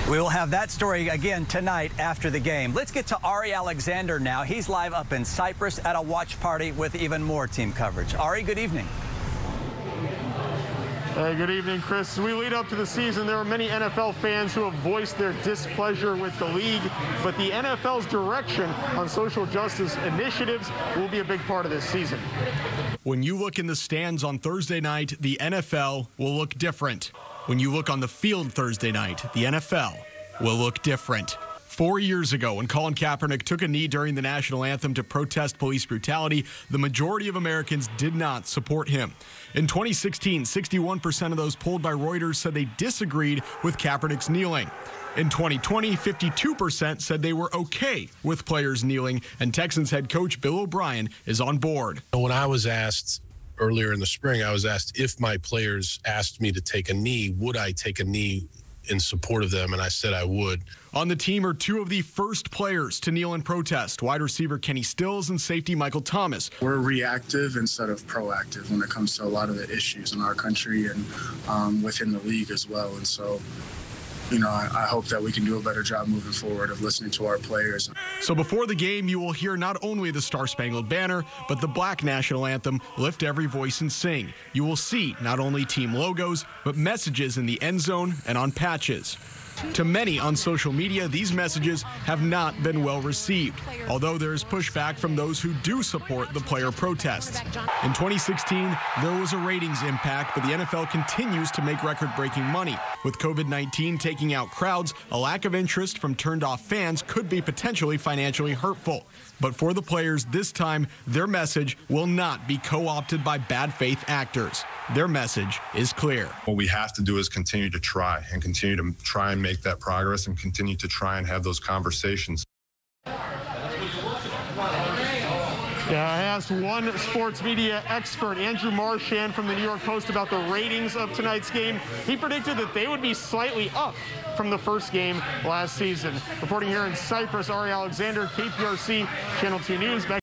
We will have that story again tonight after the game. Let's get to Ari Alexander now. He's live up in Cyprus at a watch party with even more team coverage. Ari, good evening. Hey, good evening, Chris. As we lead up to the season, there are many NFL fans who have voiced their displeasure with the league, but the NFL's direction on social justice initiatives will be a big part of this season. When you look in the stands on Thursday night, the NFL will look different. When you look on the field Thursday night, the NFL will look different. 4 years ago, when Colin Kaepernick took a knee during the national anthem to protest police brutality, the majority of Americans did not support him. In 2016, 61% of those polled by Reuters said they disagreed with Kaepernick's kneeling. In 2020, 52% said they were okay with players kneeling, and Texans head coach Bill O'Brien is on board. When I was asked earlier in the spring, I was asked if my players asked me to take a knee, would I take a knee in support of them, and I said I would. On the team are two of the first players to kneel in protest, wide receiver Kenny Stills and safety Michael Thomas. We're reactive instead of proactive when it comes to a lot of the issues in our country and within the league as well. And so, you know, I hope that we can do a better job moving forward of listening to our players. So before the game, you will hear not only the Star-Spangled Banner, but the Black National Anthem, Lift Every Voice and Sing. You will see not only team logos, but messages in the end zone and on patches. To many on social media, these messages have not been well received, although there is pushback from those who do support the player protests. In 2016, there was a ratings impact, but the NFL continues to make record-breaking money. With COVID-19 taking out crowds, a lack of interest from turned-off fans could be potentially financially hurtful. But for the players this time, their message will not be co-opted by bad faith actors. Their message is clear. What we have to do is continue to try and make that progress and continue to try and have those conversations. Yeah, I asked one sports media expert, Andrew Marchand from the New York Post, about the ratings of tonight's game. He predicted that they would be slightly up from the first game last season. Reporting here in Cyprus, Ari Alexander, KPRC, Channel 2 News. Back